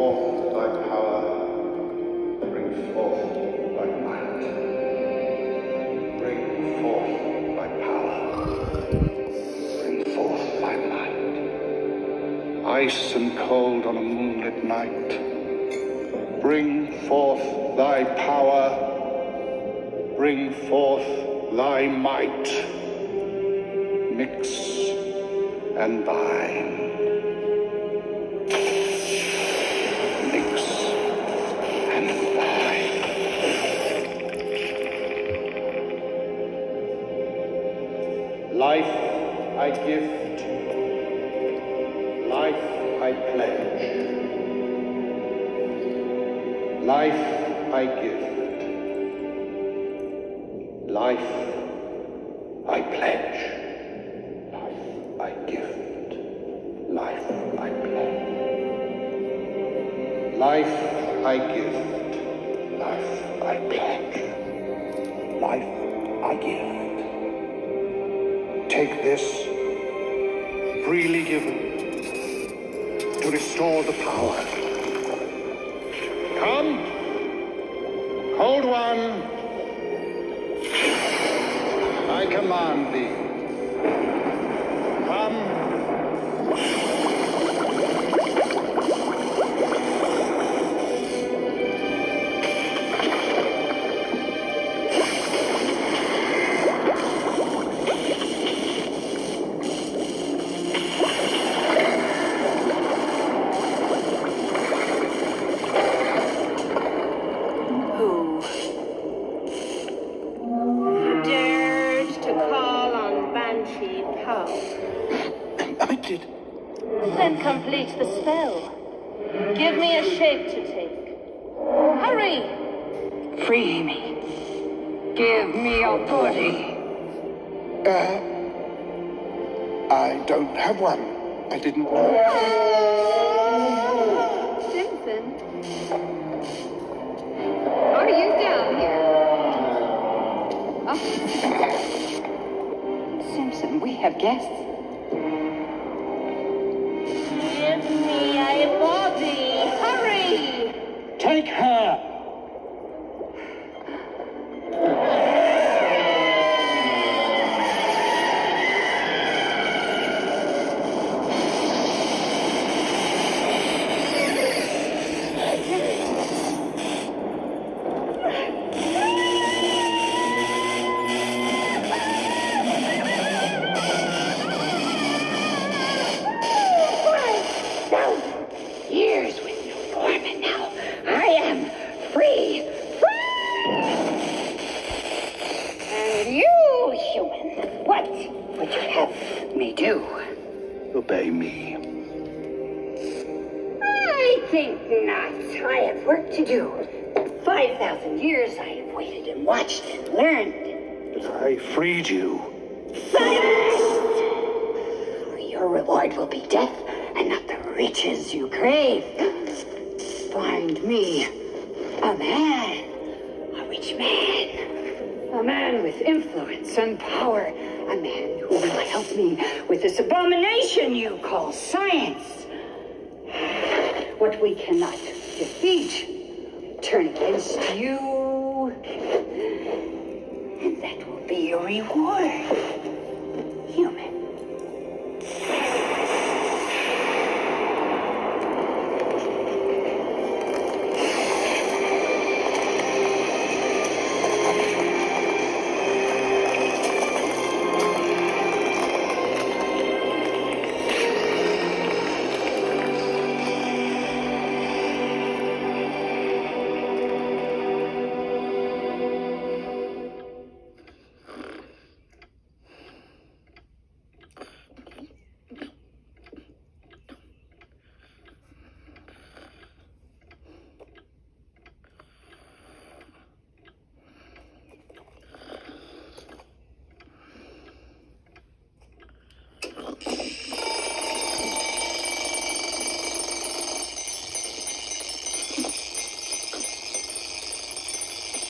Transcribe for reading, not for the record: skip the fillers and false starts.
forth thy power, bring forth thy might. Bring forth thy power, bring forth thy might. Ice and cold on a moonlit night, bring forth thy power, bring forth thy might. Mix and bind. Mix and bind. Life I gift, life I pledge. Life I gift, life I pledge. Life I gift, life I pledge. Life I gift, life I pledge. Life I gift. Take this, freely given, to restore the power. Come, Cold One, I command thee. Come. Then complete the spell. Give me a shape to take. Hurry! Free me. Give me authority. I don't have one. I didn't know. Simpson? Are you down here? Oh. Simpson, we have guests. Give me a body! Hurry! Take her! Obey me. I think not. I have work to do. 5,000 years I have waited and watched and learned. But I freed you. Silence! Your reward will be death and not the riches you crave. Find me a man, a rich man, a man with influence and power, a man who will help me with this abomination you call science. What we cannot defeat, turn against you, and that will be your reward.